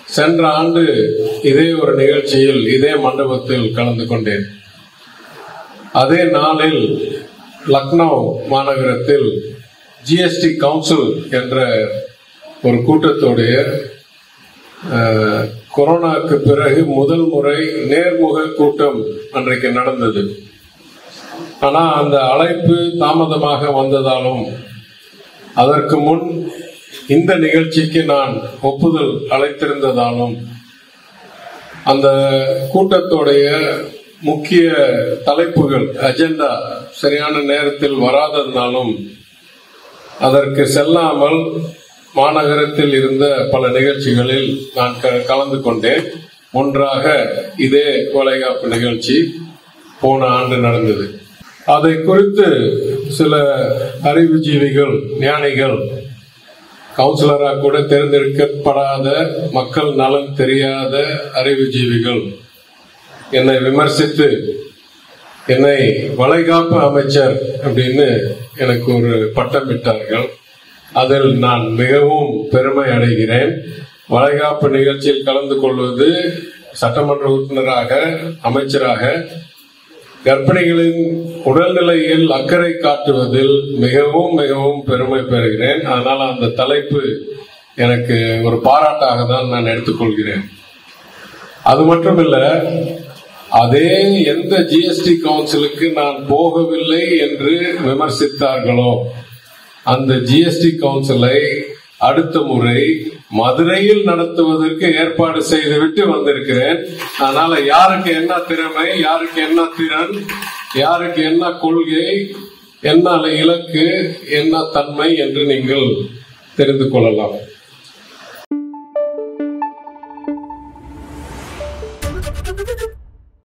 சென்ற ஆண்டு இதே ஒரு நிகழ்ச்சியில் இதே மண்டபத்தில் கலந்து கொண்டேன். அதே நாளில் லக்னோ மாநகரத்தில் ஜிஎஸ்டி கவுன்சில் என்ற ஒரு கூட்டத்தோடைய கொரோனாக்கு பிறகு முதல் முறை நேர்முக கூட்டம் அன்றைக்கு நடந்தது. ஆனால் அந்த அழைப்பு தாமதமாக வந்ததாலும் அதற்கு முன் இந்த நிகழ்ச்சிக்கு நான் ஒப்புதல் அளித்திருந்ததாலும் அந்த கூட்டத்தோடைய முக்கிய தலைப்புகள் அஜெண்டா சரியான நேரத்தில் வராததாலும் அதற்கு செல்லாமல் மாநகரத்தில் இருந்த பல நிகழ்ச்சிகளில் நான் கலந்து கொண்டேன். ஒன்றாக இதே வளைகாப்பு நிகழ்ச்சி போன ஆண்டு நடந்தது. அதை குறித்து சில அறிவுஜீவிகள், ஞானிகள், கவுன்சிலராக கூட தேர்ந்தெடுக்கப்படாத, மக்கள் நலன் தெரியாத அறிவுஜீவிகள் என்னை விமர்சித்து என்னை வளைகாப்பு அமைச்சர் அப்படின்னு எனக்கு ஒரு பட்டம் விட்டார்கள். அதில் நான் மிகவும் பெருமை அடைகிறேன். வளைகாப்பு நிகழ்ச்சியில் கலந்து கொள்வது, சட்டமன்ற உறுப்பினராக, அமைச்சராக, கர்ப்பிணிகளின் உடல்நிலையில் அக்கறை காட்டுவதில் மிகவும் மிகவும் பெருமை பெறுகிறேன். அதனால் அந்த தலைப்பு எனக்கு ஒரு பாராட்டாக தான் நான் எடுத்துக்கொள்கிறேன். அது மட்டுமில்ல, அதே எந்த ஜிஎஸ்டி கவுன்சிலுக்கு நான் போகவில்லை என்று விமர்சித்தார்களோ அந்த ஜிஎஸ்டி கவுன்சிலை அடுத்த முறை மதுரையில் நடத்துவதற்கு ஏற்பாடு செய்துவிட்டு வந்திருக்கிறேன். அதனால யாருக்கு என்ன திறமை, யாருக்கு என்ன திறன், யாருக்கு என்ன கொள்கை, என்ன இலக்கு, என்ன தன்மை என்று நீங்கள் தெரிந்து கொள்ளலாம்.